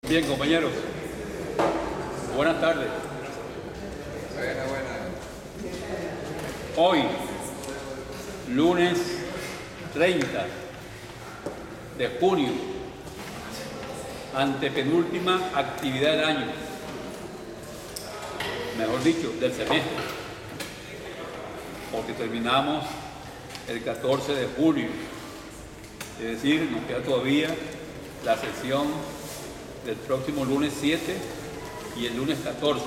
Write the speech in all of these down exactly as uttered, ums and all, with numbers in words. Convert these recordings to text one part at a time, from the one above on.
Bien, compañeros. Buenas tardes. Buena, buena. Hoy, lunes treinta de junio, antepenúltima actividad del año, mejor dicho, del semestre, porque terminamos el catorce de julio, es decir, nos queda todavía la sesión del próximo lunes siete y el lunes catorce.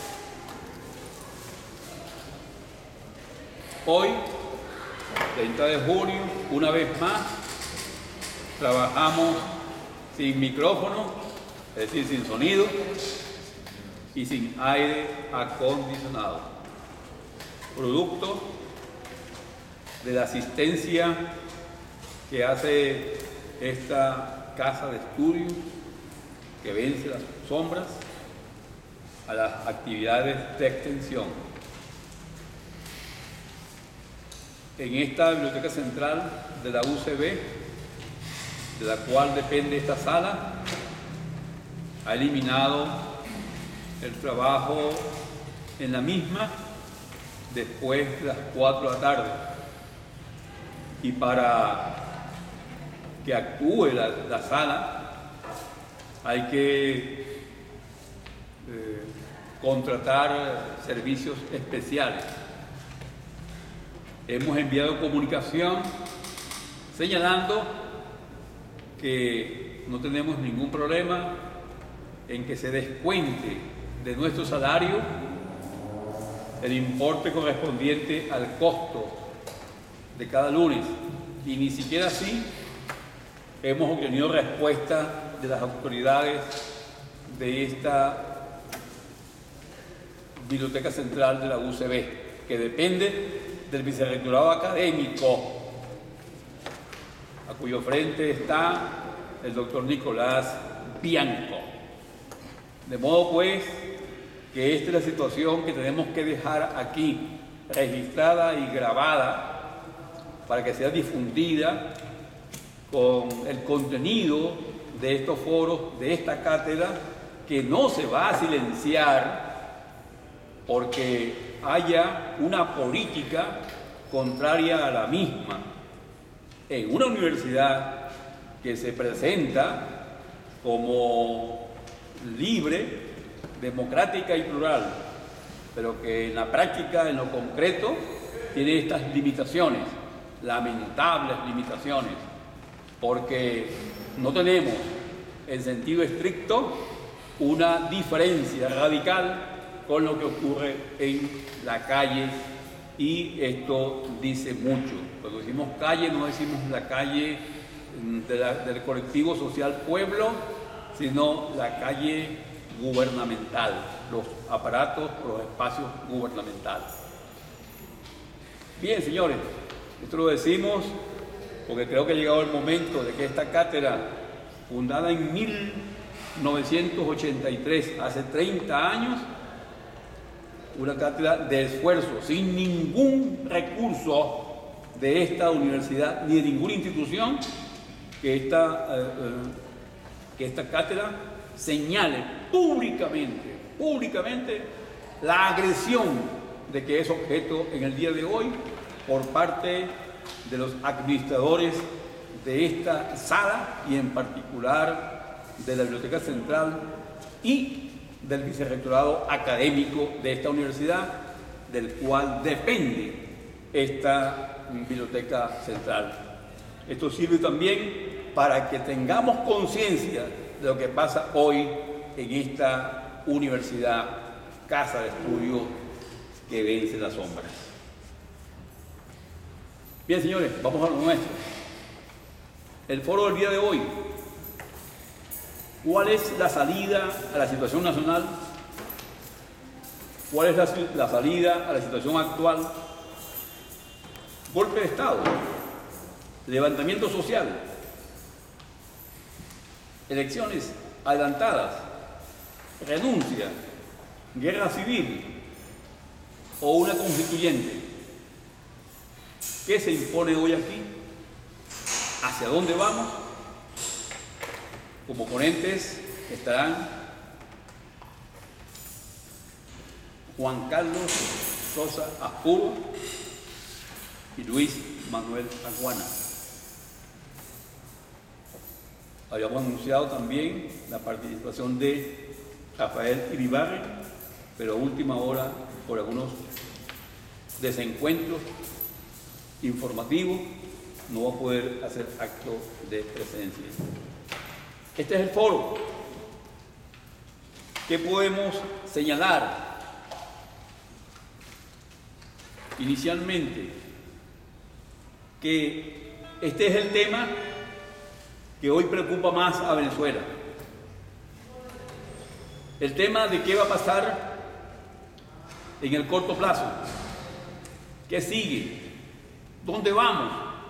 Hoy, treinta de junio, una vez más, trabajamos sin micrófono, es decir, sin sonido y sin aire acondicionado, producto de la asistencia que hace esta casa de estudio que vence las sombras a las actividades de extensión. En esta biblioteca central de la U C B, de la cual depende esta sala, ha eliminado el trabajo en la misma después de las cuatro de la tarde. Y para que actúe la, la sala, hay que eh, contratar servicios especiales. Hemos enviado comunicación señalando que no tenemos ningún problema en que se descuente de nuestro salario el importe correspondiente al costo de cada lunes, y ni siquiera así hemos obtenido respuesta de las autoridades de esta biblioteca central de la U C B, que depende del vicerrectorado académico, a cuyo frente está el doctor Nicolás Bianco. De modo pues que esta es la situación que tenemos que dejar aquí registrada y grabada para que sea difundida con el contenido de estos foros, de esta cátedra, que no se va a silenciar porque haya una política contraria a la misma en una universidad que se presenta como libre, democrática y plural, pero que en la práctica, en lo concreto, tiene estas limitaciones, lamentables limitaciones, porque no tenemos en sentido estricto una diferencia radical con lo que ocurre en la calle, y esto dice mucho. Cuando decimos calle no decimos la calle de la, del colectivo social pueblo, sino la calle gubernamental, los aparatos, los espacios gubernamentales. Bien, señores, esto lo decimos porque creo que ha llegado el momento de que esta cátedra, fundada en mil novecientos ochenta y tres, hace treinta años, una cátedra de esfuerzo, sin ningún recurso de esta universidad ni de ninguna institución, que esta, eh, eh, que esta cátedra señale públicamente, públicamente la agresión de que es objeto en el día de hoy por parte de los administradores de esta sala, y en particular de la Biblioteca Central y del vicerrectorado académico de esta universidad, del cual depende esta Biblioteca Central. Esto sirve también para que tengamos conciencia de lo que pasa hoy en esta universidad, casa de estudio que vence las sombras. Bien, señores, vamos a lo nuestro. El foro del día de hoy: ¿cuál es la salida a la situación nacional? ¿Cuál es la, la salida a la situación actual? Golpe de Estado, levantamiento social, elecciones adelantadas, renuncia, guerra civil o una constituyente. ¿Qué se impone hoy aquí? ¿Hacia dónde vamos? Como ponentes estarán Juan Carlos Sosa Apuro y Luis Manuel Aguana. Habíamos anunciado también la participación de Rafael Iribarren, pero a última hora, por algunos desencuentros informativos, no va a poder hacer acto de presencia. Este es el foro. ¿Qué podemos señalar? Inicialmente, que este es el tema que hoy preocupa más a Venezuela. El tema de qué va a pasar en el corto plazo. ¿Qué sigue? ¿Dónde vamos?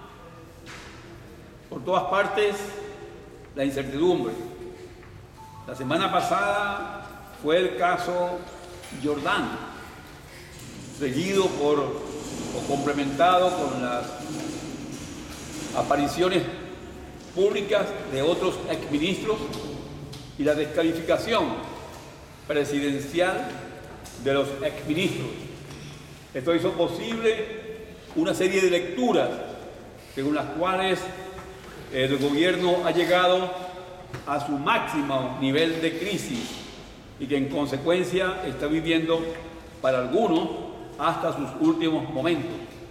Por todas partes, la incertidumbre. La semana pasada fue el caso Jordán, seguido por o complementado con las apariciones públicas de otros exministros y la descalificación presidencial de los exministros. Esto hizo posible una serie de lecturas según las cuales el gobierno ha llegado a su máximo nivel de crisis y que en consecuencia está viviendo para algunos hasta sus últimos momentos.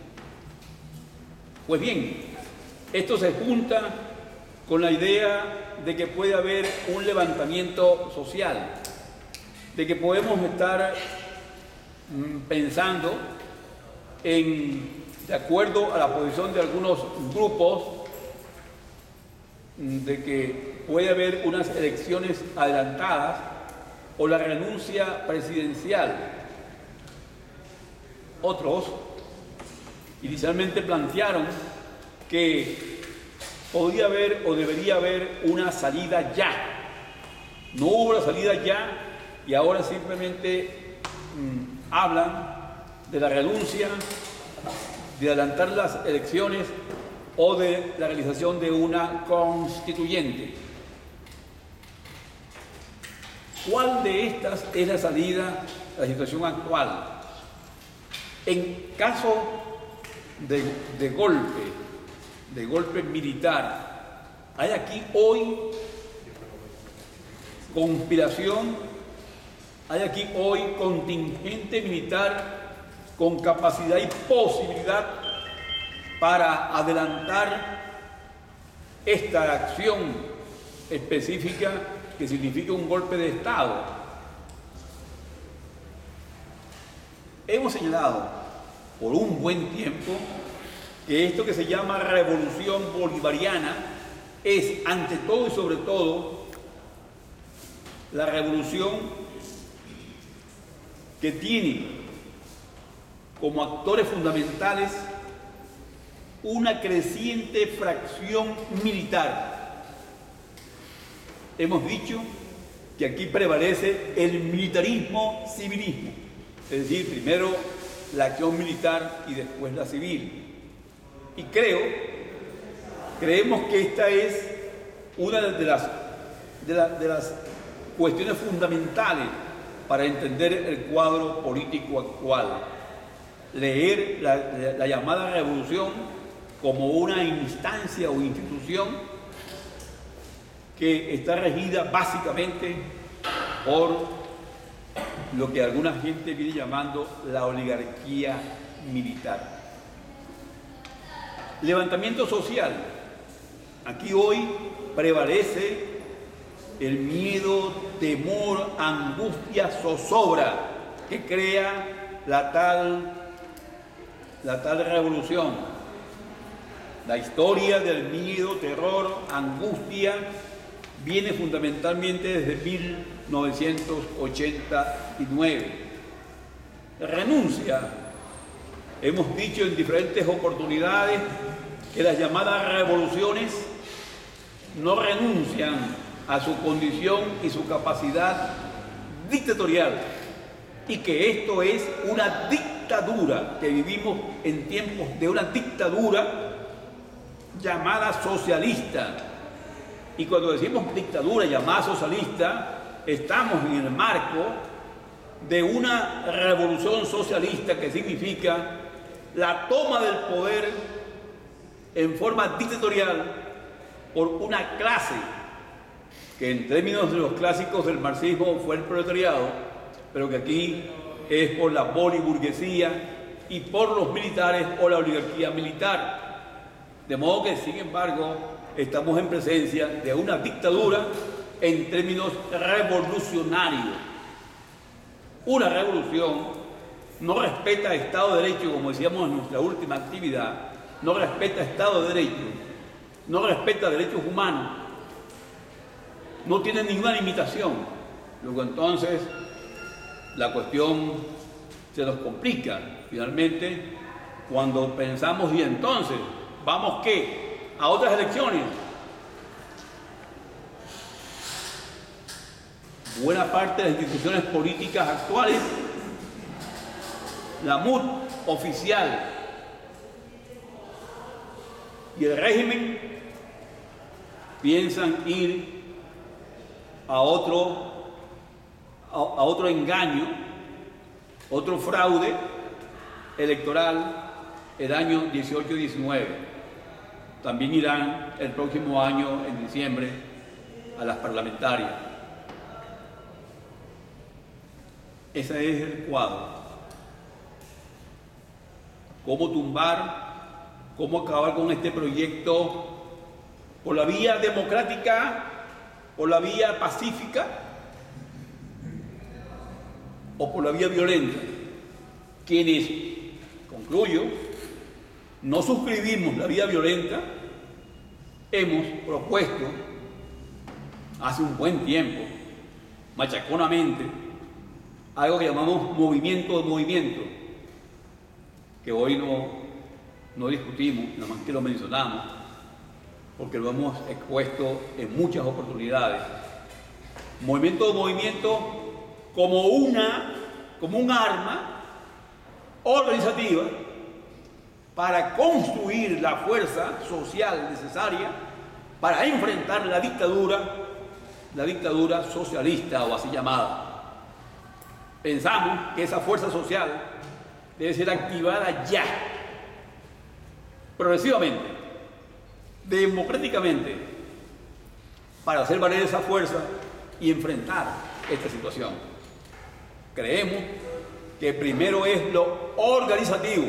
Pues bien, esto se junta con la idea de que puede haber un levantamiento social, de que podemos estar mm, pensando en, de acuerdo a la posición de algunos grupos, de que puede haber unas elecciones adelantadas o la renuncia presidencial. Otros inicialmente plantearon que podría haber o debería haber una salida ya. No hubo la salida ya y ahora simplemente mmm, hablan de la renuncia, de adelantar las elecciones o de la realización de una constituyente. ¿Cuál de estas es la salida a la situación actual? En caso de, de golpe, de golpe militar, hay aquí hoy conspiración, hay aquí hoy contingente militar con capacidad y posibilidad para adelantar esta acción específica que significa un golpe de Estado. Hemos señalado por un buen tiempo que esto que se llama revolución bolivariana es, ante todo y sobre todo, la revolución que tiene como actores fundamentales una creciente fracción militar. Hemos dicho que aquí prevalece el militarismo-civilismo, es decir, primero la acción militar y después la civil. Y creo, creemos que esta es una de las, de, la, de las cuestiones fundamentales para entender el cuadro político actual. Leer la, la, la llamada revolución como una instancia o institución que está regida básicamente por lo que alguna gente viene llamando la oligarquía militar. Levantamiento social. Aquí hoy prevalece el miedo, temor, angustia, zozobra que crea la tal, la tal revolución. La historia del miedo, terror, angustia viene fundamentalmente desde mil novecientos ochenta y nueve. Renuncia. Hemos dicho en diferentes oportunidades que las llamadas revoluciones no renuncian a su condición y su capacidad dictatorial y que esto es una dictadura, que vivimos en tiempos de una dictadura llamada socialista, Y cuando decimos dictadura llamada socialista, estamos en el marco de una revolución socialista que significa la toma del poder en forma dictatorial por una clase que en términos de los clásicos del marxismo fue el proletariado, pero que aquí es por la boliburguesía y por los militares o la oligarquía militar. De modo que, sin embargo, estamos en presencia de una dictadura en términos revolucionarios. Una revolución no respeta Estado de Derecho, como decíamos en nuestra última actividad, no respeta Estado de Derecho, no respeta derechos humanos, no tiene ninguna limitación. Luego entonces la cuestión se nos complica finalmente cuando pensamos, y entonces, ¿vamos qué? ¿A otras elecciones? Buena parte de las instituciones políticas actuales, la M U D oficial y el régimen, piensan ir a otro, a, a otro engaño, otro fraude electoral el año dieciocho diecinueve. También irán el próximo año, en diciembre, a las parlamentarias. Ese es el cuadro. ¿Cómo tumbar, cómo acabar con este proyecto por la vía democrática, por la vía pacífica o por la vía violenta? Quienes, concluyo, no suscribimos la vía violenta, hemos propuesto hace un buen tiempo, machaconamente, algo que llamamos movimiento de movimiento, que hoy no, no discutimos, nada más que lo mencionamos, porque lo hemos expuesto en muchas oportunidades. Movimiento de movimiento como una, como un arma organizativa para construir la fuerza social necesaria para enfrentar la dictadura, la dictadura socialista o así llamada. Pensamos que esa fuerza social debe ser activada ya, progresivamente, democráticamente, para hacer valer esa fuerza y enfrentar esta situación. Creemos que primero es lo organizativo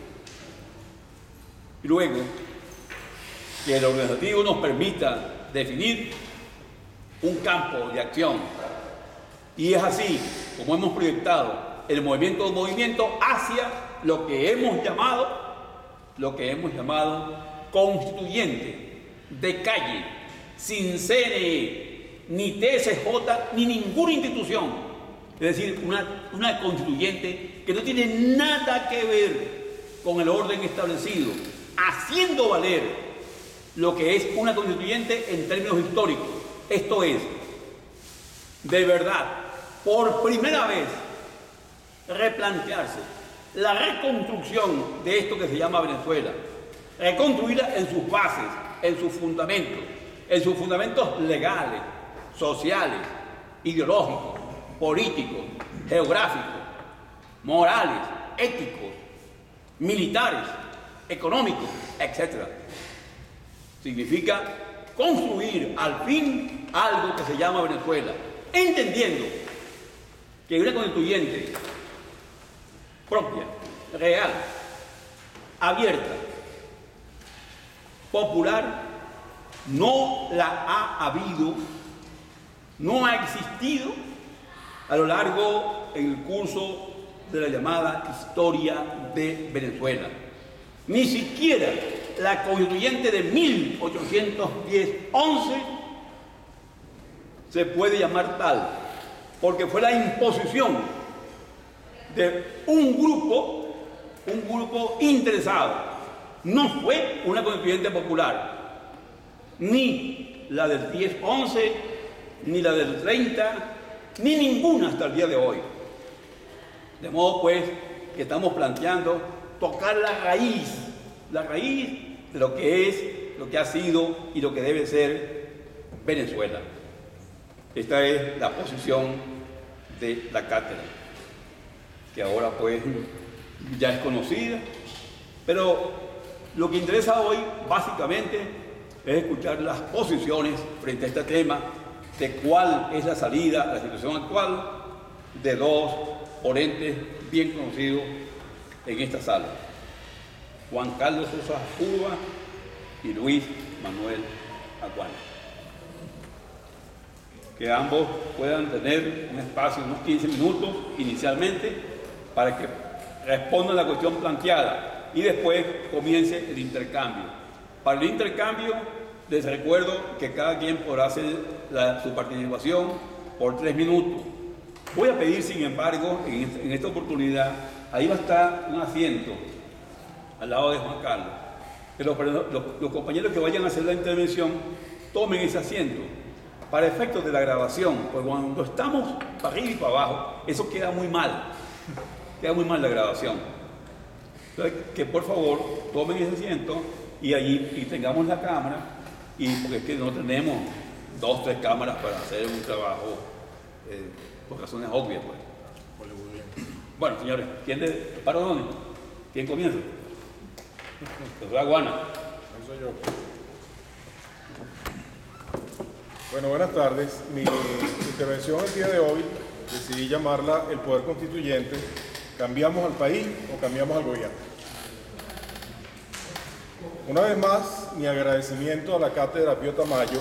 y luego que el organizativo nos permita definir un campo de acción. Y es así como hemos proyectado el movimiento de movimiento hacia lo que hemos llamado, lo que hemos llamado constituyente de calle, sin C N E, ni T S J, ni ninguna institución. Es decir, una, una constituyente que no tiene nada que ver con el orden establecido, haciendo valer lo que es una constituyente en términos históricos. Esto es, de verdad, por primera vez, replantearse la reconstrucción de esto que se llama Venezuela, reconstruirla en sus bases, en sus fundamentos, en sus fundamentos legales, sociales, ideológicos, políticos, geográficos, morales, éticos, militares, económicos, etcétera. Significa construir al fin algo que se llama Venezuela, entendiendo que una constituyente propia, real, abierta, popular, no la ha habido, no ha existido a lo largo en el curso de la llamada historia de Venezuela. Ni siquiera la constituyente de mil ochocientos diez once se puede llamar tal, porque fue la imposición de un grupo, un grupo interesado. No fue una constituyente popular, ni la del diez once, ni la del treinta, ni ninguna hasta el día de hoy. De modo pues que estamos planteando tocar la raíz, la raíz de lo que es, lo que ha sido y lo que debe ser Venezuela. Esta es la posición de la cátedra, que ahora pues ya es conocida, pero lo que interesa hoy básicamente es escuchar las posiciones frente a este tema de cuál es la salida a la situación actual de dos ponentes bien conocidos en esta sala, Juan Carlos Sosa Urba y Luis Manuel Acuña. Que ambos puedan tener un espacio de unos quince minutos inicialmente para que respondan a la cuestión planteada y después comience el intercambio. Para el intercambio les recuerdo que cada quien podrá hacer la, su participación por tres minutos. Voy a pedir, sin embargo, en esta, en esta oportunidad, ahí va a estar un asiento al lado de Juan Carlos, que los, los, los compañeros que vayan a hacer la intervención tomen ese asiento para efectos de la grabación, porque cuando estamos para arriba y para abajo, eso queda muy mal, queda muy mal la grabación. Entonces, que por favor tomen ese asiento y allí y tengamos la cámara, y porque es que no tenemos dos, tres cámaras para hacer un trabajo eh, por razones obvias. Pues. Bueno, señores, ¿quién de para dónde? ¿Quién comienza? Doctora Aguana. Eso soy yo. Bueno, buenas tardes. Mi intervención el día de hoy decidí llamarla El Poder Constituyente, ¿cambiamos al país o cambiamos al gobierno? Una vez más, mi agradecimiento a la Cátedra Pío Tamayo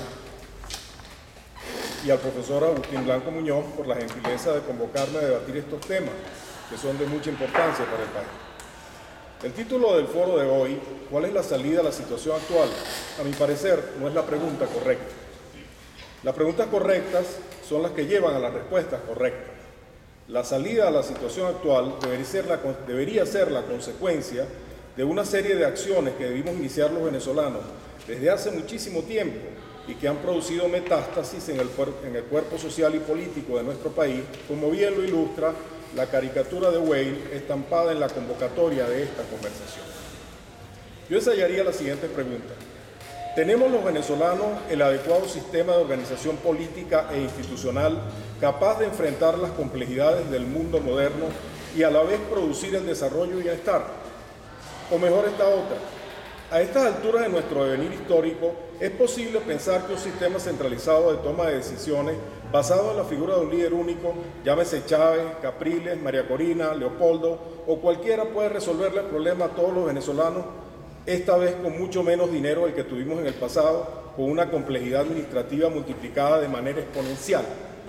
y al profesor Agustín Blanco Muñoz por la gentileza de convocarme a debatir estos temas, que son de mucha importancia para el país. El título del foro de hoy, ¿cuál es la salida a la situación actual? A mi parecer, no es la pregunta correcta. Las preguntas correctas son las que llevan a las respuestas correctas. La salida a la situación actual debería ser la, debería ser la consecuencia de una serie de acciones que debimos iniciar los venezolanos desde hace muchísimo tiempo y que han producido metástasis en el, en el cuerpo social y político de nuestro país, como bien lo ilustra la caricatura de Wayne estampada en la convocatoria de esta conversación. Yo ensayaría la siguiente pregunta. ¿Tenemos los venezolanos el adecuado sistema de organización política e institucional capaz de enfrentar las complejidades del mundo moderno y a la vez producir el desarrollo y bienestar? O mejor esta otra, a estas alturas de nuestro devenir histórico, ¿es posible pensar que un sistema centralizado de toma de decisiones basado en la figura de un líder único, llámese Chávez, Capriles, María Corina, Leopoldo o cualquiera, puede resolverle el problema a todos los venezolanos, esta vez con mucho menos dinero del que tuvimos en el pasado, con una complejidad administrativa multiplicada de manera exponencial?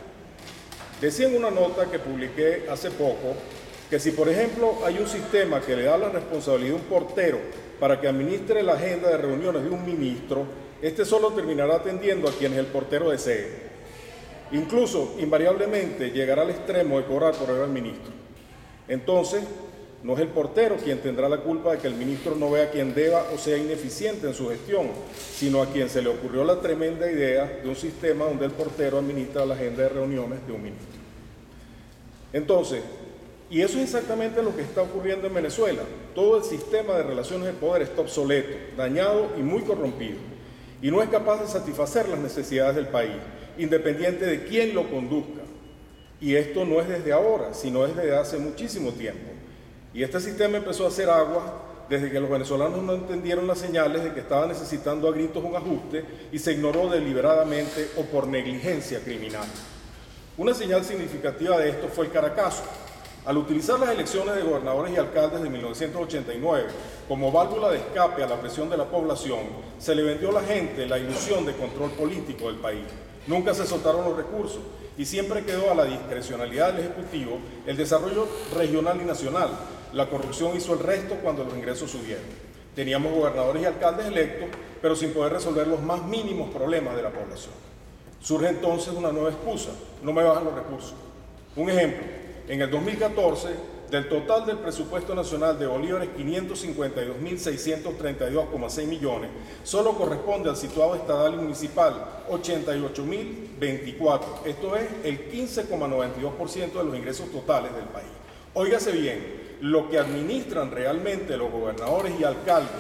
Decía en una nota que publiqué hace poco que si, por ejemplo, hay un sistema que le da la responsabilidad a un portero para que administre la agenda de reuniones de un ministro, este solo terminará atendiendo a quienes el portero desee. Incluso, invariablemente, llegará al extremo de cobrar por ver al ministro. Entonces, no es el portero quien tendrá la culpa de que el ministro no vea a quien deba o sea ineficiente en su gestión, sino a quien se le ocurrió la tremenda idea de un sistema donde el portero administra la agenda de reuniones de un ministro. Entonces, y eso es exactamente lo que está ocurriendo en Venezuela. Todo el sistema de relaciones de poder está obsoleto, dañado y muy corrompido, y no es capaz de satisfacer las necesidades del país, independiente de quién lo conduzca. Y esto no es desde ahora, sino es desde hace muchísimo tiempo. Y este sistema empezó a hacer agua desde que los venezolanos no entendieron las señales de que estaba necesitando a gritos un ajuste y se ignoró deliberadamente o por negligencia criminal. Una señal significativa de esto fue el Caracazo. Al utilizar las elecciones de gobernadores y alcaldes de mil novecientos ochenta y nueve como válvula de escape a la presión de la población, se le vendió a la gente la ilusión de control político del país. Nunca se soltaron los recursos y siempre quedó a la discrecionalidad del Ejecutivo el desarrollo regional y nacional. La corrupción hizo el resto cuando los ingresos subieron. Teníamos gobernadores y alcaldes electos, pero sin poder resolver los más mínimos problemas de la población. Surge entonces una nueva excusa: no me bajan los recursos. Un ejemplo, en el dos mil catorce, del total del presupuesto nacional de bolívares quinientos cincuenta y dos mil seiscientos treinta y dos coma seis millones, solo corresponde al situado estatal y municipal ochenta y ocho mil veinticuatro, esto es el quince coma noventa y dos por ciento de los ingresos totales del país. Óigase bien, lo que administran realmente los gobernadores y alcaldes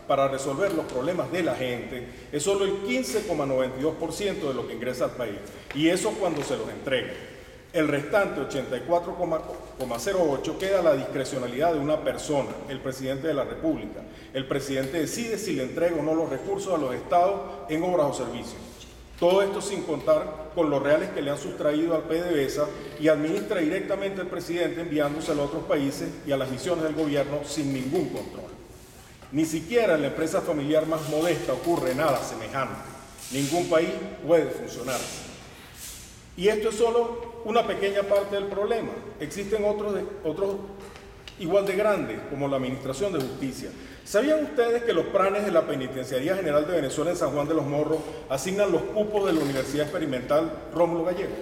para resolver los problemas de la gente es solo el quince coma noventa y dos por ciento de lo que ingresa al país, y eso cuando se los entrega. El restante ochenta y cuatro coma cero ocho queda a la discrecionalidad de una persona, el presidente de la República. El presidente decide si le entrega o no los recursos a los estados en obras o servicios. Todo esto sin contar con los reales que le han sustraído al PDVSA, y administra directamente el presidente enviándoselo a otros países y a las misiones del gobierno sin ningún control. Ni siquiera en la empresa familiar más modesta ocurre nada semejante. Ningún país puede funcionar. Y esto es solo una pequeña parte del problema. Existen otros, de, otros igual de grandes, como la Administración de Justicia. ¿Sabían ustedes que los planes de la Penitenciaría General de Venezuela en San Juan de los Morros asignan los cupos de la Universidad Experimental Rómulo Gallego?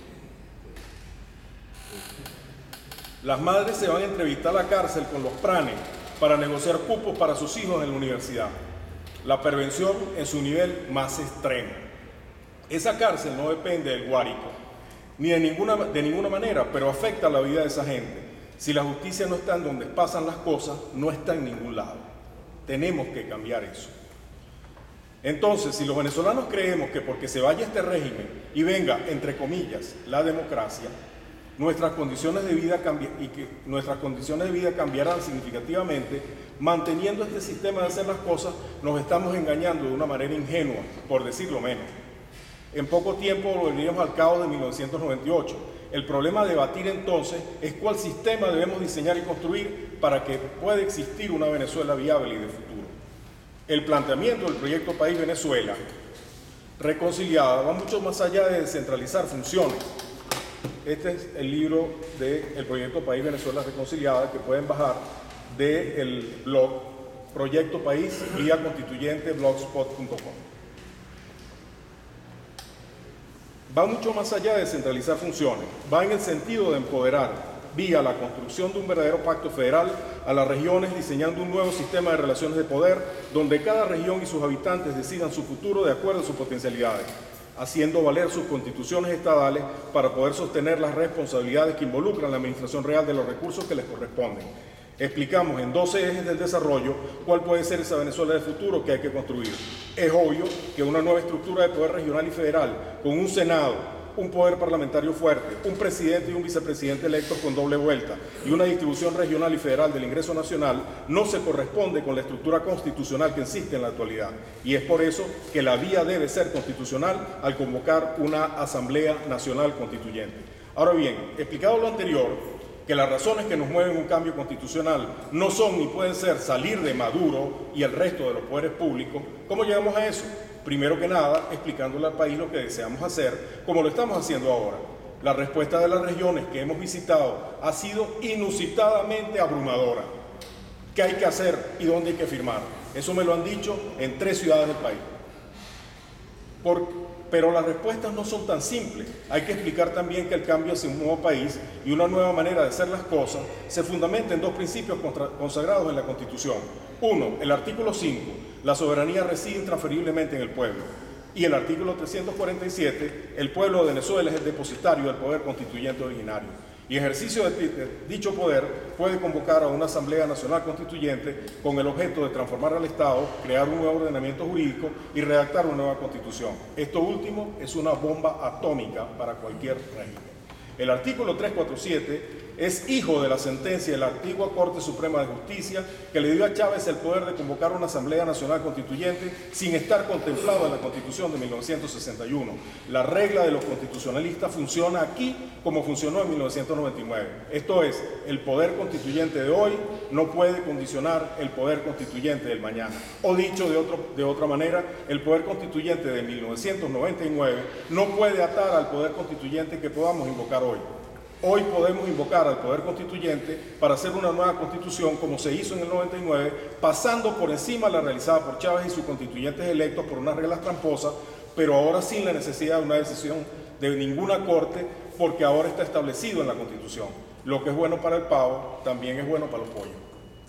Las madres se van a entrevistar a la cárcel con los planes para negociar cupos para sus hijos en la universidad. La perversión en su nivel más extremo. Esa cárcel no depende del Guárico, ni de ninguna, de ninguna manera, pero afecta la vida de esa gente. Si la justicia no está en donde pasan las cosas, no está en ningún lado. Tenemos que cambiar eso. Entonces, si los venezolanos creemos que porque se vaya este régimen y venga, entre comillas, la democracia, nuestras condiciones de vida cambi- y que nuestras condiciones de vida cambiarán significativamente, manteniendo este sistema de hacer las cosas, nos estamos engañando de una manera ingenua, por decirlo menos. En poco tiempo volveríamos al caos de mil novecientos noventa y ocho. El problema a debatir entonces es cuál sistema debemos diseñar y construir para que pueda existir una Venezuela viable y de futuro. El planteamiento del proyecto País Venezuela Reconciliada va mucho más allá de descentralizar funciones. Este es el libro del proyecto País Venezuela Reconciliada, que pueden bajar del blog Proyecto País Vía Constituyente blogspot punto com. Va mucho más allá de descentralizar funciones, va en el sentido de empoderar, vía la construcción de un verdadero pacto federal, a las regiones, diseñando un nuevo sistema de relaciones de poder, donde cada región y sus habitantes decidan su futuro de acuerdo a sus potencialidades, haciendo valer sus constituciones estadales para poder sostener las responsabilidades que involucran la administración real de los recursos que les corresponden. Explicamos en doce ejes del desarrollo cuál puede ser esa Venezuela del futuro que hay que construir. Es obvio que una nueva estructura de poder regional y federal, con un Senado, un poder parlamentario fuerte, un presidente y un vicepresidente electos con doble vuelta y una distribución regional y federal del ingreso nacional, no se corresponde con la estructura constitucional que existe en la actualidad. Y es por eso que la vía debe ser constitucional al convocar una Asamblea Nacional Constituyente. Ahora bien, explicado lo anterior, que las razones que nos mueven un cambio constitucional no son ni pueden ser salir de Maduro y el resto de los poderes públicos, ¿cómo llegamos a eso? Primero que nada, explicándole al país lo que deseamos hacer, como lo estamos haciendo ahora. La respuesta de las regiones que hemos visitado ha sido inusitadamente abrumadora. ¿Qué hay que hacer y dónde hay que firmar? Eso me lo han dicho en tres ciudades del país. Por Pero las respuestas no son tan simples. Hay que explicar también que el cambio hacia un nuevo país y una nueva manera de hacer las cosas se fundamenta en dos principios consagrados en la Constitución. Uno, el artículo cinco, la soberanía reside intransferiblemente en el pueblo. Y el artículo trescientos cuarenta y siete, el pueblo de Venezuela es el depositario del poder constituyente originario. Y ejercicio de dicho poder puede convocar a una Asamblea Nacional Constituyente con el objeto de transformar al Estado, crear un nuevo ordenamiento jurídico y redactar una nueva Constitución. Esto último es una bomba atómica para cualquier régimen. El artículo trescientos cuarenta y siete es hijo de la sentencia de la antigua Corte Suprema de Justicia que le dio a Chávez el poder de convocar una Asamblea Nacional Constituyente sin estar contemplado en la Constitución de mil novecientos sesenta y uno. La regla de los constitucionalistas funciona aquí como funcionó en mil novecientos noventa y nueve. Esto es, el poder constituyente de hoy no puede condicionar el poder constituyente del mañana. O dicho de, otro, de otra manera, el poder constituyente de mil novecientos noventa y nueve no puede atar al poder constituyente que podamos invocar hoy. Hoy podemos invocar al Poder Constituyente para hacer una nueva Constitución como se hizo en el noventa y nueve, pasando por encima la realizada por Chávez y sus constituyentes electos por unas reglas tramposas, pero ahora sin la necesidad de una decisión de ninguna corte, porque ahora está establecido en la Constitución. Lo que es bueno para el pavo también es bueno para los pollos.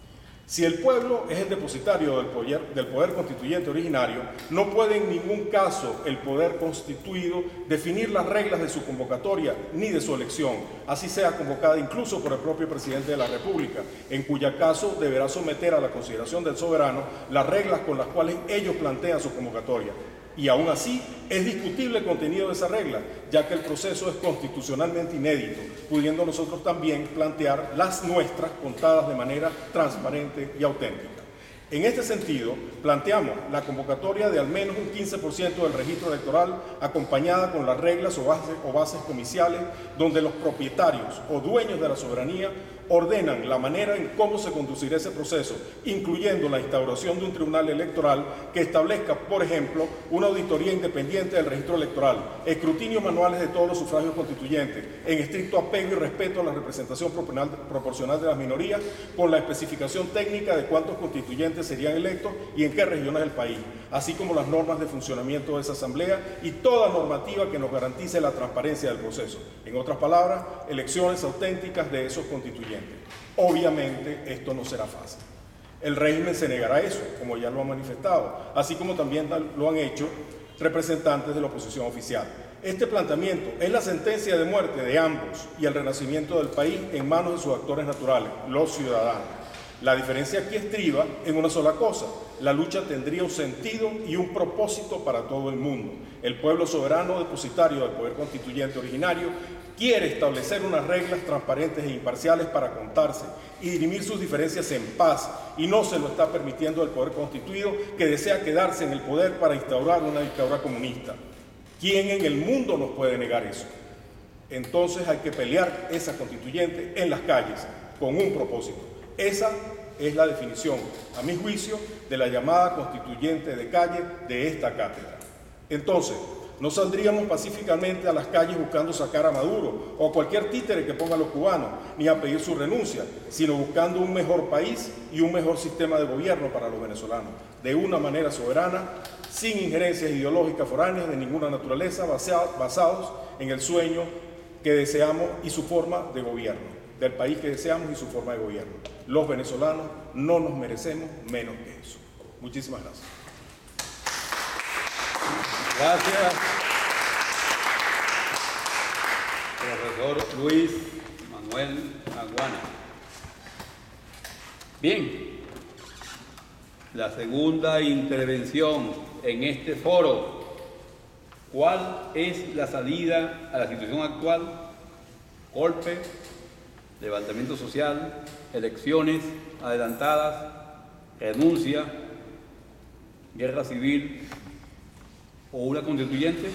Si el pueblo es el depositario del poder, del poder constituyente originario, no puede en ningún caso el poder constituido definir las reglas de su convocatoria ni de su elección, así sea convocada incluso por el propio presidente de la República, en cuyo caso deberá someter a la consideración del soberano las reglas con las cuales ellos plantean su convocatoria. Y aún así es discutible el contenido de esa regla, ya que el proceso es constitucionalmente inédito, pudiendo nosotros también plantear las nuestras contadas de manera transparente y auténtica. En este sentido, planteamos la convocatoria de al menos un quince por ciento del registro electoral, acompañada con las reglas o bases, o bases comiciales, donde los propietarios o dueños de la soberanía ordenan la manera en cómo se conducirá ese proceso, incluyendo la instauración de un tribunal electoral que establezca, por ejemplo, una auditoría independiente del registro electoral, escrutinios manuales de todos los sufragios constituyentes, en estricto apego y respeto a la representación proporcional de las minorías, con la especificación técnica de cuántos constituyentes serían electos y en qué regiones del país, así como las normas de funcionamiento de esa asamblea y toda normativa que nos garantice la transparencia del proceso. En otras palabras, elecciones auténticas de esos constituyentes. Obviamente esto no será fácil. El régimen se negará a eso, como ya lo ha manifestado, así como también lo han hecho representantes de la oposición oficial. Este planteamiento es la sentencia de muerte de ambos y el renacimiento del país en manos de sus actores naturales, los ciudadanos. La diferencia aquí estriba en una sola cosa: la lucha tendría un sentido y un propósito para todo el mundo. El pueblo soberano depositario del poder constituyente originario quiere establecer unas reglas transparentes e imparciales para contarse y dirimir sus diferencias en paz, y no se lo está permitiendo el poder constituido, que desea quedarse en el poder para instaurar una dictadura comunista. ¿Quién en el mundo nos puede negar eso? Entonces hay que pelear esa constituyente en las calles con un propósito. Esa es la definición, a mi juicio, de la llamada constituyente de calle de esta cátedra. Entonces, no saldríamos pacíficamente a las calles buscando sacar a Maduro o a cualquier títere que pongan los cubanos, ni a pedir su renuncia, sino buscando un mejor país y un mejor sistema de gobierno para los venezolanos, de una manera soberana, sin injerencias ideológicas foráneas de ninguna naturaleza, basados en el sueño que deseamos y su forma de gobierno, del país que deseamos y su forma de gobierno. Los venezolanos no nos merecemos menos que eso. Muchísimas gracias. Gracias, profesor Luis Manuel Aguana. Bien, la segunda intervención en este foro. ¿Cuál es la salida a la situación actual? Golpe, levantamiento social, elecciones adelantadas, renuncia, guerra civil o una constituyente.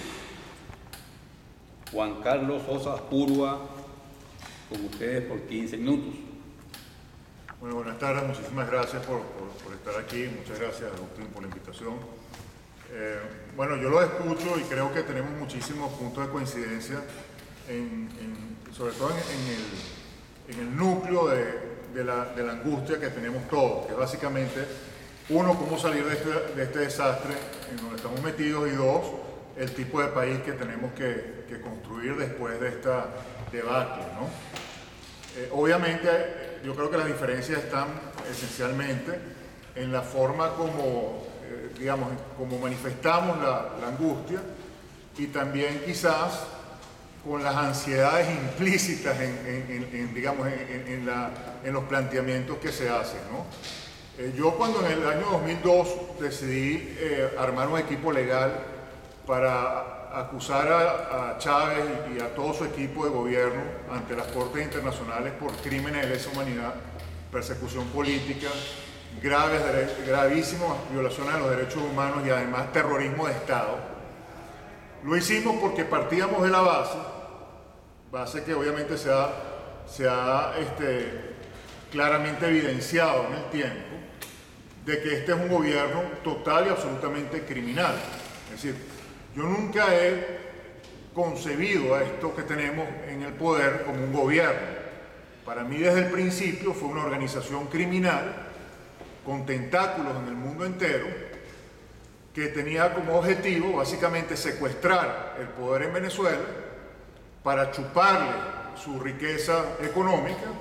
Juan Carlos Sosa Purua, con ustedes por quince minutos. Bueno, buenas tardes, muchísimas gracias por, por, por estar aquí, muchas gracias Agustín por la invitación. Eh, bueno, yo lo escucho y creo que tenemos muchísimos puntos de coincidencia, en, en, sobre todo en, en, el, en el núcleo de, de, la, de la angustia que tenemos todos, que es básicamente, uno, cómo salir de este, de este desastre en donde estamos metidos, y dos, el tipo de país que tenemos que, que construir después de esta debacle, ¿no? Eh, obviamente, yo creo que las diferencias están esencialmente en la forma como, eh, digamos, como manifestamos la, la angustia, y también quizás con las ansiedades implícitas en, en, en, en digamos, en, en, la, en los planteamientos que se hacen, ¿no? Eh, yo cuando en el año dos mil dos decidí eh, armar un equipo legal para acusar a, a Chávez y a todo su equipo de gobierno ante las Cortes Internacionales por crímenes de lesa humanidad, persecución política, graves, gravísimas violaciones a los derechos humanos y además terrorismo de Estado, lo hicimos porque partíamos de la base, base que obviamente se ha, se ha este, claramente evidenciado en el tiempo, de que este es un gobierno total y absolutamente criminal. Es decir, yo nunca he concebido a esto que tenemos en el poder como un gobierno. Para mí desde el principio fue una organización criminal con tentáculos en el mundo entero, que tenía como objetivo básicamente secuestrar el poder en Venezuela para chuparle su riqueza económica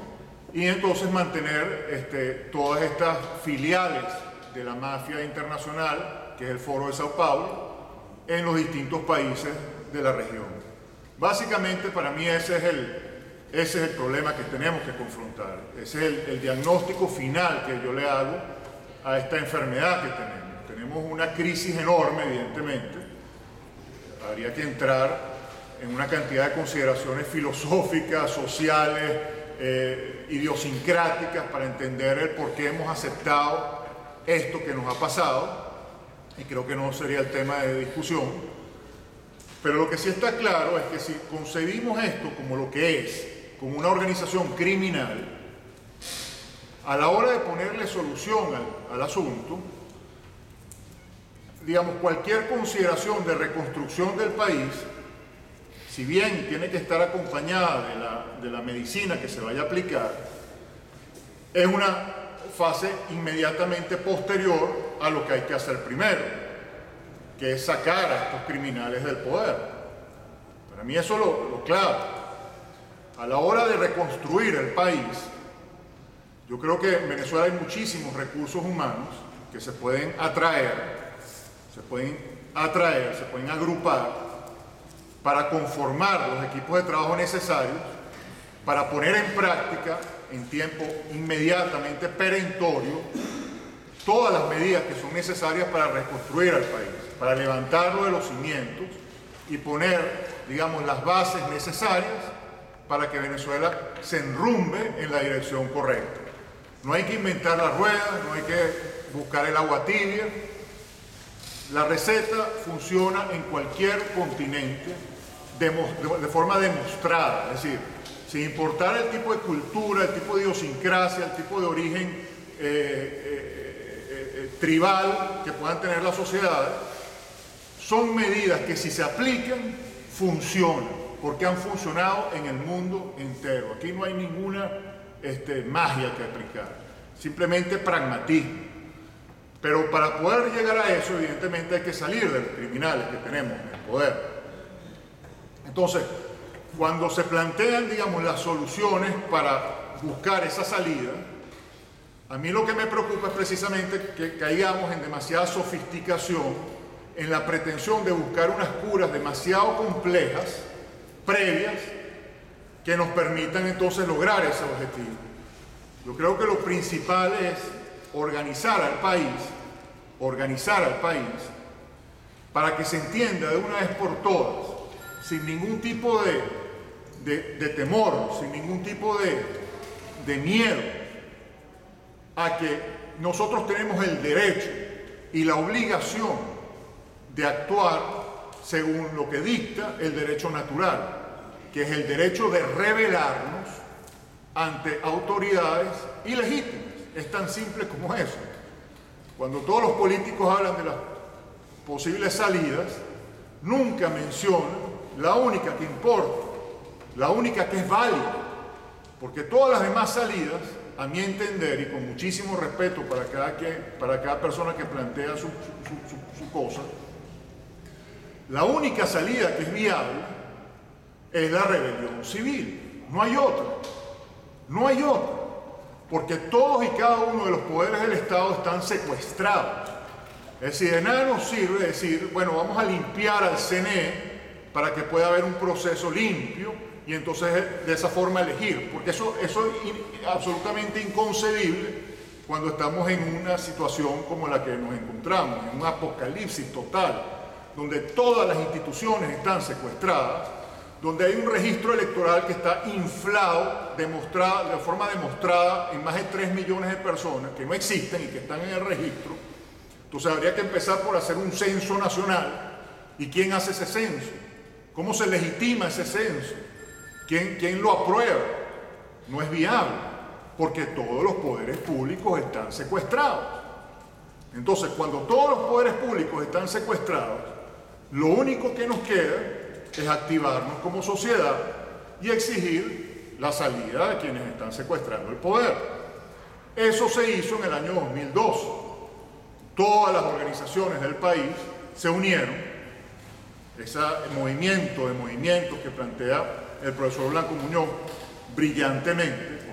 y entonces mantener este, todas estas filiales de la mafia internacional, que es el Foro de Sao Paulo, en los distintos países de la región. Básicamente, para mí ese es el, ese es el problema que tenemos que confrontar. Ese es el, el diagnóstico final que yo le hago a esta enfermedad que tenemos. Tenemos una crisis enorme, evidentemente. Habría que entrar en una cantidad de consideraciones filosóficas, sociales, eh, idiosincráticas para entender el por qué hemos aceptado esto que nos ha pasado. Y creo que no sería el tema de discusión, pero lo que sí está claro es que si concebimos esto como lo que es, como una organización criminal, a la hora de ponerle solución al, al asunto, digamos, cualquier consideración de reconstrucción del país, si bien tiene que estar acompañada de la, de la medicina que se vaya a aplicar, es una fase inmediatamente posterior a lo que hay que hacer primero, que es sacar a estos criminales del poder. Para mí eso es lo, lo clave. A la hora de reconstruir el país, yo creo que en Venezuela hay muchísimos recursos humanos que se pueden atraer, se pueden atraer, se pueden agrupar para conformar los equipos de trabajo necesarios para poner en práctica en tiempo inmediatamente perentorio todas las medidas que son necesarias para reconstruir al país, para levantarlo de los cimientos y poner, digamos, las bases necesarias para que Venezuela se enrumbe en la dirección correcta. No hay que inventar la rueda, no hay que buscar el agua tibia. La receta funciona en cualquier continente de, de forma demostrada, es decir, sin importar el tipo de cultura, el tipo de idiosincrasia, el tipo de origen eh, eh, eh, tribal que puedan tener las sociedades, son medidas que si se aplican, funcionan, porque han funcionado en el mundo entero. Aquí no hay ninguna este, magia que aplicar, simplemente pragmatismo. Pero para poder llegar a eso, evidentemente hay que salir de los criminales que tenemos en el poder. Entonces, cuando se plantean, digamos, las soluciones para buscar esa salida, a mí lo que me preocupa es precisamente que caigamos en demasiada sofisticación, en la pretensión de buscar unas curas demasiado complejas, previas, que nos permitan entonces lograr ese objetivo. Yo creo que lo principal es organizar al país, organizar al país, para que se entienda de una vez por todas, sin ningún tipo de, de, de temor, sin ningún tipo de, de miedo, a que nosotros tenemos el derecho y la obligación de actuar según lo que dicta el derecho natural, que es el derecho de rebelarnos ante autoridades ilegítimas. Es tan simple como eso. Cuando todos los políticos hablan de las posibles salidas, nunca mencionan la única que importa, la única que es válida, porque todas las demás salidas, a mi entender, y con muchísimo respeto para cada, que, para cada persona que plantea su, su, su, su cosa, la única salida que es viable es la rebelión civil. No hay otra. No hay otra. Porque todos y cada uno de los poderes del Estado están secuestrados. Es decir, de nada nos sirve decir, bueno, vamos a limpiar al C N E para que pueda haber un proceso limpio y entonces de esa forma elegir. Porque eso, eso es in, absolutamente inconcebible cuando estamos en una situación como la que nos encontramos, en un apocalipsis total, donde todas las instituciones están secuestradas, donde hay un registro electoral que está inflado, demostrado, de forma demostrada en más de tres millones de personas que no existen y que están en el registro. Entonces habría que empezar por hacer un censo nacional. ¿Y quién hace ese censo? ¿Cómo se legitima ese censo? ¿Quién, quién lo aprueba? No es viable, porque todos los poderes públicos están secuestrados. Entonces, cuando todos los poderes públicos están secuestrados, lo único que nos queda es activarnos como sociedad y exigir la salida de quienes están secuestrando el poder. Eso se hizo en el año dos mil dos. Todas las organizaciones del país se unieron. Ese movimiento de movimientos que plantea el profesor Blanco Muñoz brillantemente,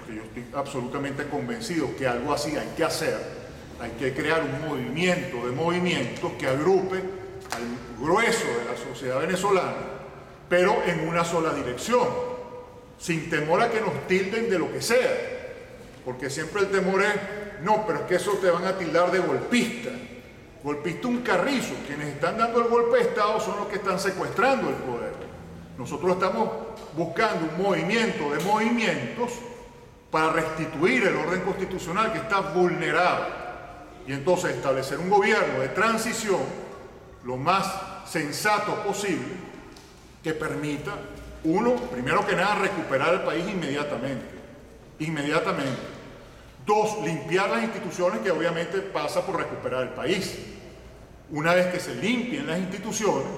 porque yo estoy absolutamente convencido que algo así hay que hacer, hay que crear un movimiento de movimientos que agrupe al grueso de la sociedad venezolana, pero en una sola dirección, sin temor a que nos tilden de lo que sea, porque siempre el temor es, no, pero es que eso te van a tildar de golpista. Golpista un carrizo, quienes están dando el golpe de Estado son los que están secuestrando el poder. Nosotros estamos buscando un movimiento de movimientos para restituir el orden constitucional que está vulnerado y entonces establecer un gobierno de transición lo más sensato posible que permita, uno, primero que nada, recuperar el país inmediatamente, inmediatamente. Dos, limpiar las instituciones, que obviamente pasa por recuperar el país. Una vez que se limpien las instituciones,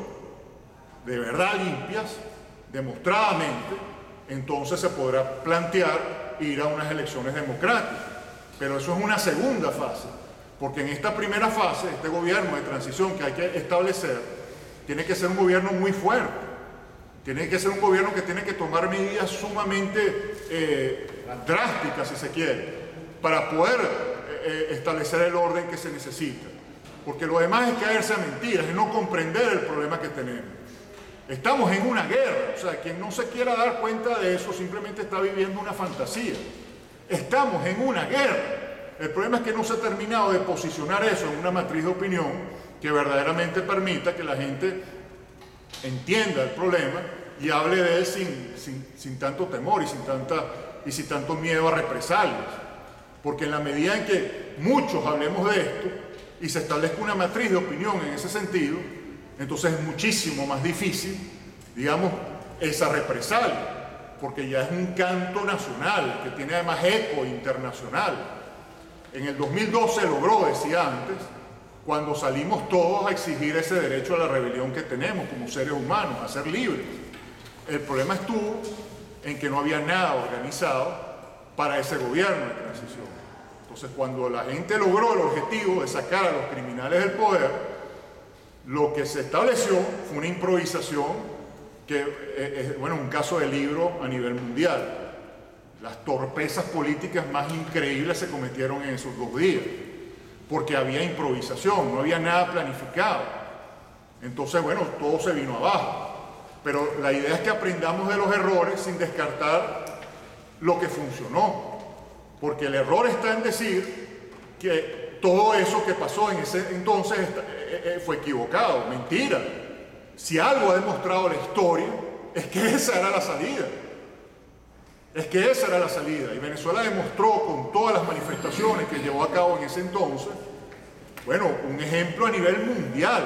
de verdad limpias, demostradamente, entonces se podrá plantear ir a unas elecciones democráticas. Pero eso es una segunda fase, porque en esta primera fase, este gobierno de transición que hay que establecer, tiene que ser un gobierno muy fuerte, tiene que ser un gobierno que tiene que tomar medidas sumamente eh, drásticas, si se quiere, para poder eh, establecer el orden que se necesita. Porque lo demás es caerse a mentiras, es no comprender el problema que tenemos. Estamos en una guerra, o sea, quien no se quiera dar cuenta de eso simplemente está viviendo una fantasía. Estamos en una guerra. El problema es que no se ha terminado de posicionar eso en una matriz de opinión que verdaderamente permita que la gente entienda el problema y hable de él sin, sin, sin tanto temor y sin, tanta, y sin tanto miedo a represalias. Porque en la medida en que muchos hablemos de esto y se establezca una matriz de opinión en ese sentido, entonces es muchísimo más difícil, digamos, esa represalia, porque ya es un canto nacional que tiene además eco internacional. En el dos mil dos se logró, decía antes, cuando salimos todos a exigir ese derecho a la rebelión que tenemos como seres humanos, a ser libres. El problema estuvo en que no había nada organizado para ese gobierno de transición. Entonces, cuando la gente logró el objetivo de sacar a los criminales del poder, lo que se estableció fue una improvisación que es, bueno, un caso de libro a nivel mundial. Las torpezas políticas más increíbles se cometieron en esos dos días, porque había improvisación, no había nada planificado. Entonces, bueno, todo se vino abajo. Pero la idea es que aprendamos de los errores sin descartar lo que funcionó, porque el error está en decir que todo eso que pasó en ese entonces fue equivocado, mentira. Si algo ha demostrado la historia es que esa era la salida, es que esa era la salida, y Venezuela demostró con todas las manifestaciones que llevó a cabo en ese entonces, bueno, un ejemplo a nivel mundial,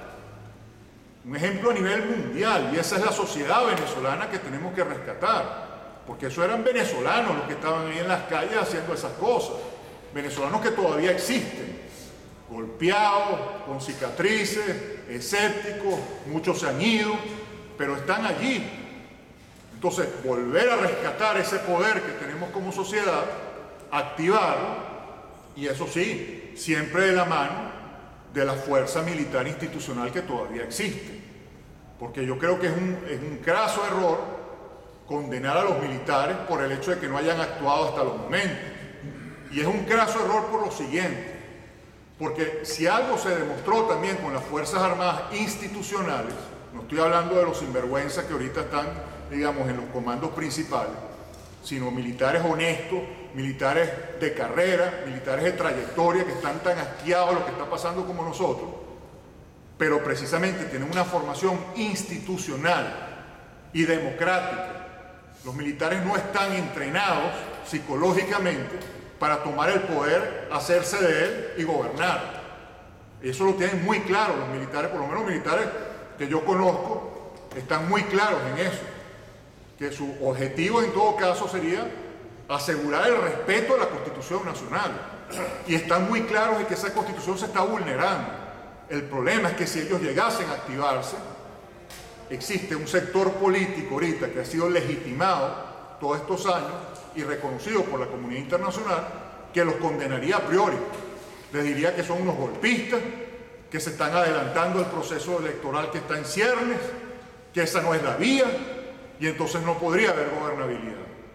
un ejemplo a nivel mundial, y esa es la sociedad venezolana que tenemos que rescatar. Porque eso eran venezolanos los que estaban ahí en las calles haciendo esas cosas. Venezolanos que todavía existen, golpeados, con cicatrices, escépticos, muchos se han ido, pero están allí. Entonces, volver a rescatar ese poder que tenemos como sociedad, activarlo, y eso sí, siempre de la mano de la fuerza militar institucional que todavía existe. Porque yo creo que es un, es un craso error condenar a los militares por el hecho de que no hayan actuado hasta los momentos. Y es un craso error por lo siguiente, porque si algo se demostró también con las Fuerzas Armadas institucionales, no estoy hablando de los sinvergüenzas que ahorita están, digamos, en los comandos principales, sino militares honestos, militares de carrera, militares de trayectoria que están tan asqueados de lo que está pasando como nosotros, pero precisamente tienen una formación institucional y democrática. Los militares no están entrenados psicológicamente para tomar el poder, hacerse de él y gobernar. Eso lo tienen muy claro los militares, por lo menos los militares que yo conozco, están muy claros en eso. Que su objetivo en todo caso sería asegurar el respeto a la Constitución Nacional. Y están muy claros en que esa Constitución se está vulnerando. El problema es que si ellos llegasen a activarse, existe un sector político ahorita que ha sido legitimado todos estos años y reconocido por la comunidad internacional que los condenaría a priori. Les diría que son unos golpistas, que se están adelantando el proceso electoral que está en ciernes, que esa no es la vía, y entonces no podría haber gobernabilidad.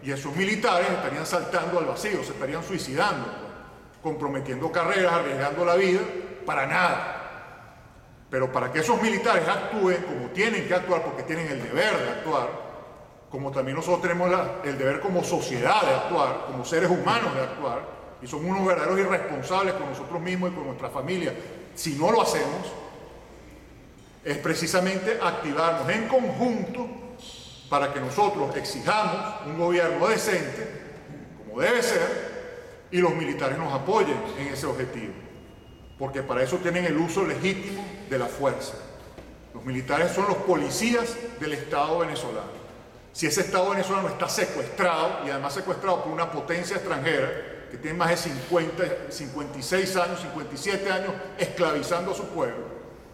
Y esos militares estarían saltando al vacío, se estarían suicidando, pues, comprometiendo carreras, arriesgando la vida, para nada. Pero para que esos militares actúen como tienen que actuar, porque tienen el deber de actuar, como también nosotros tenemos la, el deber como sociedad de actuar, como seres humanos de actuar, y somos unos verdaderos irresponsables con nosotros mismos y con nuestra familia, si no lo hacemos, es precisamente activarnos en conjunto para que nosotros exijamos un gobierno decente, como debe ser, y los militares nos apoyen en ese objetivo, porque para eso tienen el uso legítimo de la fuerza. Los militares son los policías del Estado venezolano. Si ese Estado venezolano está secuestrado, y además secuestrado por una potencia extranjera, que tiene más de cincuenta, cincuenta y seis años, cincuenta y siete años, esclavizando a su pueblo,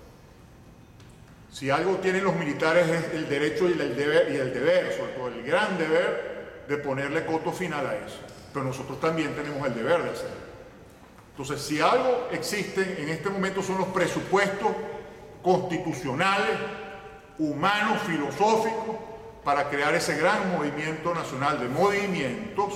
si algo tienen los militares es el derecho y el deber, y el deber, sobre todo el gran deber, de ponerle coto final a eso. Pero nosotros también tenemos el deber de hacerlo. Entonces, si algo existe en este momento son los presupuestos constitucionales, humanos, filosóficos, para crear ese gran movimiento nacional de movimientos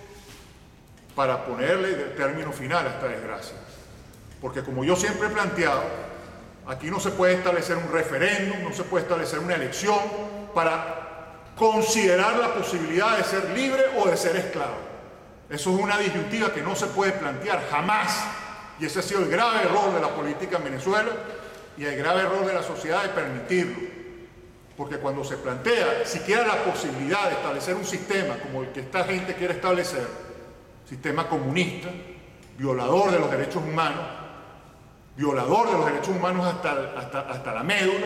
para ponerle término final a esta desgracia. Porque como yo siempre he planteado, aquí no se puede establecer un referéndum, no se puede establecer una elección para considerar la posibilidad de ser libre o de ser esclavo. Eso es una disyuntiva que no se puede plantear jamás. Y ese ha sido el grave error de la política en Venezuela y el grave error de la sociedad de permitirlo. Porque cuando se plantea siquiera la posibilidad de establecer un sistema como el que esta gente quiere establecer, sistema comunista, violador de los derechos humanos, violador de los derechos humanos hasta, hasta, hasta la médula,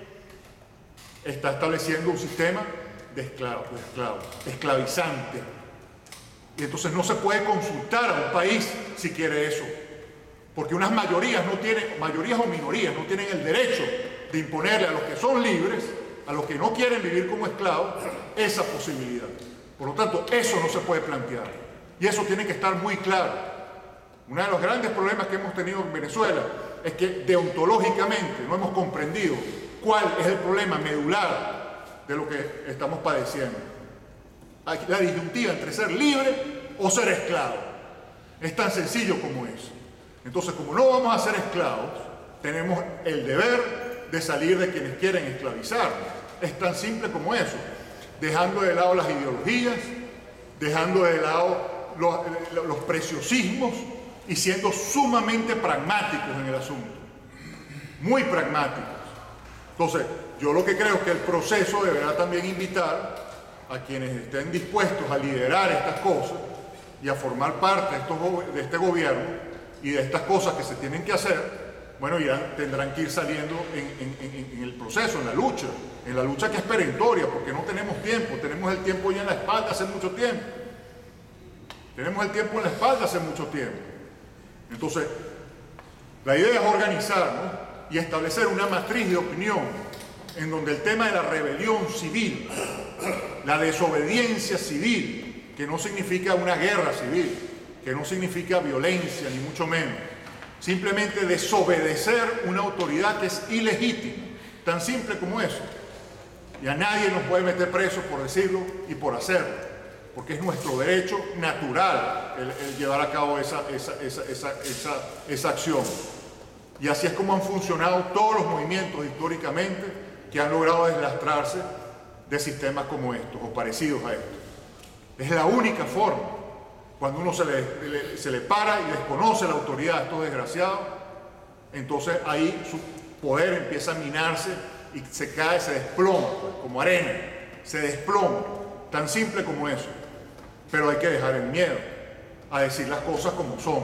está estableciendo un sistema de esclavos, de esclavos, esclavizante. Y entonces no se puede consultar a un país si quiere eso, porque unas mayorías no tienen, mayorías o minorías no tienen el derecho de imponerle a los que son libres, a los que no quieren vivir como esclavos, esa posibilidad. Por lo tanto, eso no se puede plantear. Y eso tiene que estar muy claro. Uno de los grandes problemas que hemos tenido en Venezuela es que deontológicamente no hemos comprendido cuál es el problema medular de lo que estamos padeciendo. La disyuntiva entre ser libre o ser esclavo. Es tan sencillo como eso. Entonces, como no vamos a ser esclavos, tenemos el deber de salir de quienes quieren esclavizarnos. Es tan simple como eso. Dejando de lado las ideologías, dejando de lado los, los preciosismos y siendo sumamente pragmáticos en el asunto. Muy pragmáticos. Entonces, yo lo que creo es que el proceso deberá también invitar a quienes estén dispuestos a liderar estas cosas y a formar parte de, estos, de este gobierno y de estas cosas que se tienen que hacer, bueno, irán, tendrán que ir saliendo en, en, en, en el proceso, en la lucha, en la lucha que es perentoria, porque no tenemos tiempo, tenemos el tiempo ya en la espalda hace mucho tiempo. Tenemos el tiempo en la espalda hace mucho tiempo. Entonces, la idea es organizarnos y establecer una matriz de opinión en donde el tema de la rebelión civil, la desobediencia civil, que no significa una guerra civil, que no significa violencia, ni mucho menos, simplemente desobedecer una autoridad que es ilegítima, tan simple como eso. Y a nadie nos puede meter preso por decirlo y por hacerlo, porque es nuestro derecho natural el, el llevar a cabo esa, esa, esa, esa, esa, esa acción. Y así es como han funcionado todos los movimientos históricamente que han logrado deslastrarse de sistemas como estos o parecidos a estos. Es la única forma. Cuando uno se le, le, se le para y desconoce la autoridad de estos desgraciados, entonces ahí su poder empieza a minarse y se cae, se desploma, pues, como arena, se desploma, tan simple como eso. Pero hay que dejar el miedo a decir las cosas como son,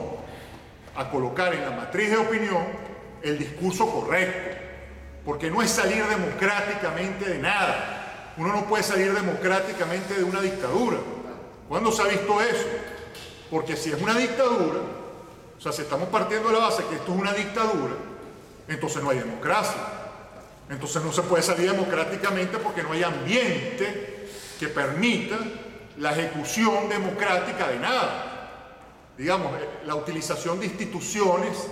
a colocar en la matriz de opinión el discurso correcto, porque no es salir democráticamente de nada. Uno no puede salir democráticamente de una dictadura. ¿Cuándo se ha visto eso? Porque si es una dictadura, o sea, si estamos partiendo de la base que esto es una dictadura, entonces no hay democracia. Entonces no se puede salir democráticamente porque no hay ambiente que permita la ejecución democrática de nada. Digamos, la utilización de instituciones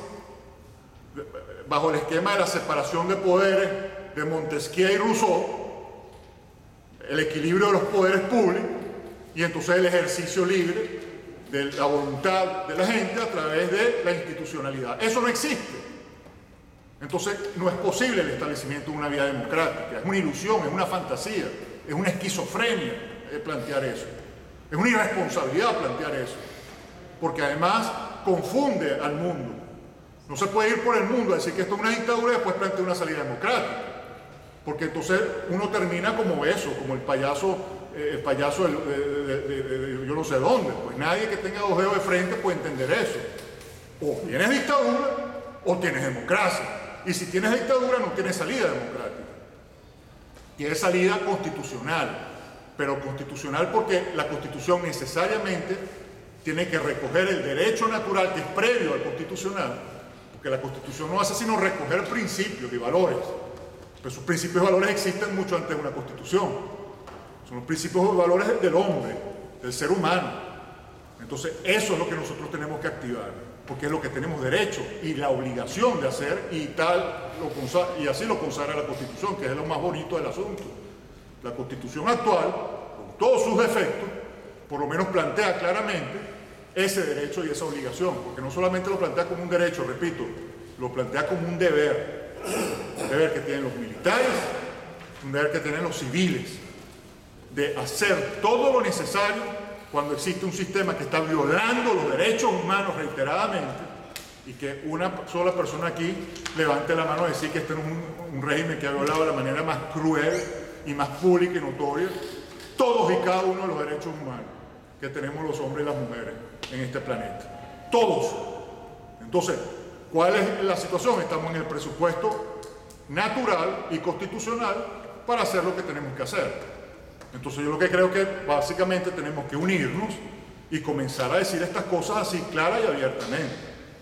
bajo el esquema de la separación de poderes de Montesquieu y Rousseau, el equilibrio de los poderes públicos, y entonces el ejercicio libre de la voluntad de la gente a través de la institucionalidad. Eso no existe. Entonces no es posible el establecimiento de una vía democrática, es una ilusión, es una fantasía, es una esquizofrenia plantear eso, es una irresponsabilidad plantear eso, porque además confunde al mundo. No se puede ir por el mundo a decir que esto es una dictadura y después plantear una salida democrática, porque entonces uno termina como eso, como el payaso, eh, el payaso de, de, de, de, de yo no sé dónde. Pues nadie que tenga dos dedos de frente puede entender eso. O tienes dictadura o tienes democracia, y si tienes dictadura no tienes salida democrática, tienes salida constitucional, pero constitucional porque la Constitución necesariamente tiene que recoger el derecho natural que es previo al constitucional, porque la Constitución no hace sino recoger principios y valores. Pero esos principios y valores existen mucho antes de una Constitución. Son los principios y valores del hombre, del ser humano. Entonces, eso es lo que nosotros tenemos que activar, porque es lo que tenemos derecho y la obligación de hacer, y, tal, lo consagra, y así lo consagra la Constitución, que es lo más bonito del asunto. La Constitución actual, con todos sus defectos, por lo menos plantea claramente ese derecho y esa obligación, porque no solamente lo plantea como un derecho, repito, lo plantea como un deber, un deber que tienen los militares, un deber que tienen los civiles, de hacer todo lo necesario cuando existe un sistema que está violando los derechos humanos reiteradamente, y que una sola persona aquí levante la mano y decir que este es un, un régimen que ha violado de la manera más cruel y más pública y notoria todos y cada uno de los derechos humanos que tenemos los hombres y las mujeres en este planeta. Todos. Entonces, ¿cuál es la situación? Estamos en el presupuesto natural y constitucional para hacer lo que tenemos que hacer. Entonces yo lo que creo que básicamente tenemos que unirnos y comenzar a decir estas cosas así clara y abiertamente.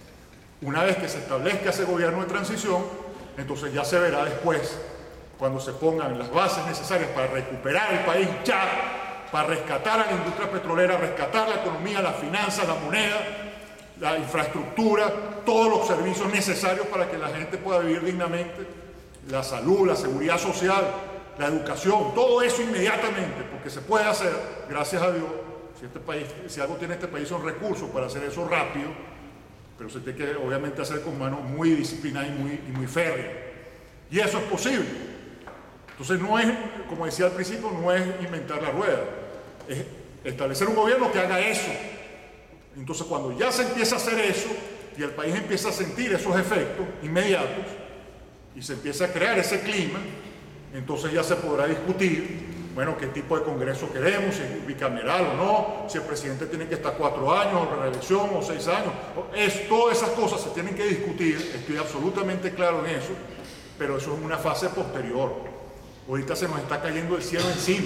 Una vez que se establezca ese gobierno de transición, entonces ya se verá después, cuando se pongan las bases necesarias para recuperar el país ya, para rescatar a la industria petrolera, rescatar la economía, las finanzas, la moneda, la infraestructura, todos los servicios necesarios para que la gente pueda vivir dignamente, la salud, la seguridad social, la educación, todo eso inmediatamente, porque se puede hacer, gracias a Dios. Si, este país, si algo tiene este país son recursos para hacer eso rápido, pero se tiene que obviamente hacer con manos muy disciplinadas y muy, y muy férreas. Y eso es posible. Entonces no es, como decía al principio, no es inventar la rueda, es establecer un gobierno que haga eso. Entonces cuando ya se empieza a hacer eso y el país empieza a sentir esos efectos inmediatos y se empieza a crear ese clima, entonces ya se podrá discutir, bueno, qué tipo de congreso queremos, si es bicameral o no, si el presidente tiene que estar cuatro años, o reelección, o seis años. Es, todas esas cosas se tienen que discutir, estoy absolutamente claro en eso, pero eso es una fase posterior. Ahorita se nos está cayendo el cielo encima.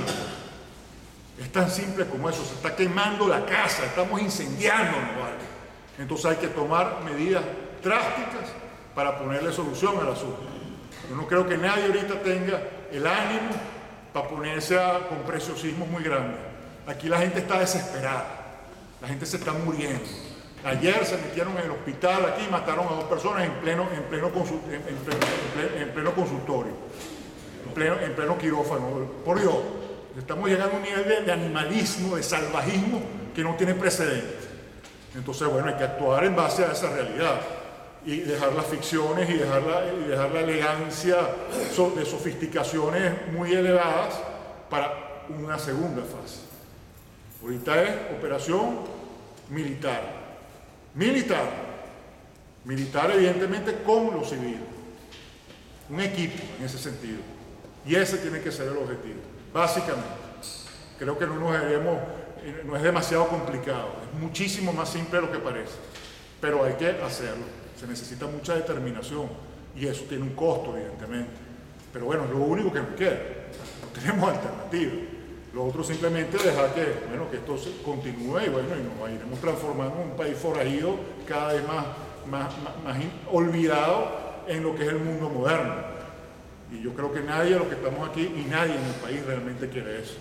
Es tan simple como eso, se está quemando la casa, estamos incendiándonos, ¿vale? Entonces hay que tomar medidas drásticas para ponerle solución al asunto. Yo no creo que nadie ahorita tenga el ánimo para ponerse a, con preciosismos muy grandes. Aquí la gente está desesperada, la gente se está muriendo. Ayer se metieron en el hospital aquí y mataron a dos personas en pleno, en pleno, consul, en, en pleno, en pleno, en pleno consultorio, en pleno, en pleno quirófano. Por Dios, estamos llegando a un nivel de, de animalismo, de salvajismo que no tiene precedentes. Entonces, bueno, hay que actuar en base a esa realidad y dejar las ficciones y dejar la, y dejar la elegancia de sofisticaciones muy elevadas para una segunda fase. Ahorita es operación militar. Militar. Militar evidentemente con los civiles. Un equipo en ese sentido. Y ese tiene que ser el objetivo, básicamente. Creo que no nos debemos, no es demasiado complicado, es muchísimo más simple de lo que parece, pero hay que hacerlo. Se necesita mucha determinación y eso tiene un costo, evidentemente. Pero bueno, es lo único que nos queda. No tenemos alternativa. Lo otro simplemente dejar que, bueno, que esto se continúe y bueno, y nos iremos transformando en un país forajido cada vez más, más, más, más olvidado en lo que es el mundo moderno. Y yo creo que nadie de los que estamos aquí y nadie en el país realmente quiere eso.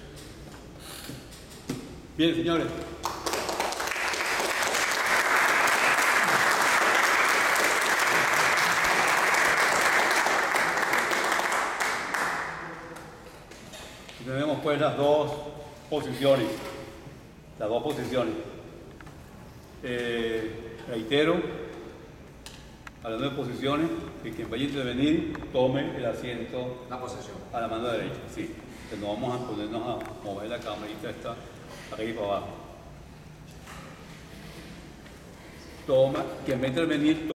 Bien, señores. Tenemos pues las dos posiciones. las dos posiciones. Eh, reitero, hablando de posiciones, que quien vaya a intervenir tome el asiento La posesión. a la mano derecha, sí. Que no vamos a ponernos a mover la camarita esta arriba y para abajo. Toma, quien va a intervenir